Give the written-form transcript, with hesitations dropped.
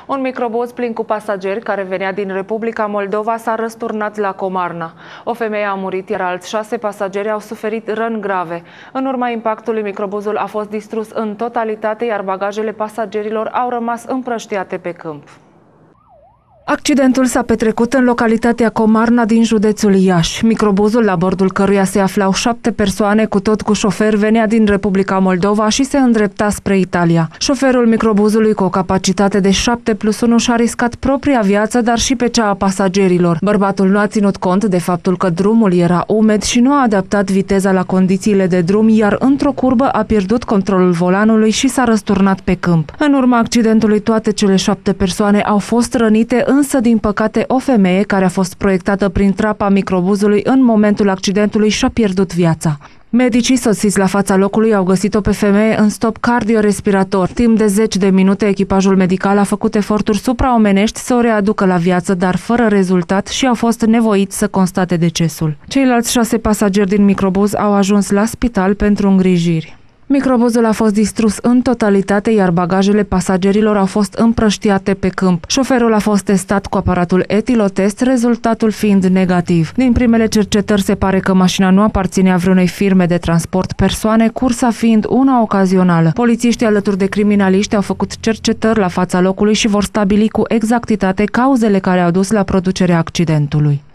Un microbuz plin cu pasageri care venea din Republica Moldova s-a răsturnat la Comarna. O femeie a murit, iar alți 6 pasageri au suferit răni grave. În urma impactului, microbuzul a fost distrus în totalitate, iar bagajele pasagerilor au rămas împrăștiate pe câmp. Accidentul s-a petrecut în localitatea Comarna din județul Iași. Microbuzul, la bordul căruia se aflau 7 persoane, cu tot cu șofer, venea din Republica Moldova și se îndrepta spre Italia. Șoferul microbuzului, cu o capacitate de 7+1, și-a riscat propria viață, dar și pe cea a pasagerilor. Bărbatul nu a ținut cont de faptul că drumul era umed și nu a adaptat viteza la condițiile de drum, iar într-o curbă a pierdut controlul volanului și s-a răsturnat pe câmp. În urma accidentului, toate cele 7 persoane au fost rănite, însă, din păcate, o femeie care a fost proiectată prin trapa microbuzului în momentul accidentului și-a pierdut viața. Medicii sosiți la fața locului au găsit-o pe femeie în stop cardiorespirator. Timp de 10 de minute, echipajul medical a făcut eforturi supraomenești să o readucă la viață, dar fără rezultat, și au fost nevoiți să constate decesul. Ceilalți 6 pasageri din microbuz au ajuns la spital pentru îngrijiri. Microbuzul a fost distrus în totalitate, iar bagajele pasagerilor au fost împrăștiate pe câmp. Șoferul a fost testat cu aparatul etilotest, rezultatul fiind negativ. Din primele cercetări se pare că mașina nu aparținea vreunei firme de transport persoane, cursa fiind una ocazională. Polițiștii, alături de criminaliști, au făcut cercetări la fața locului și vor stabili cu exactitate cauzele care au dus la producerea accidentului.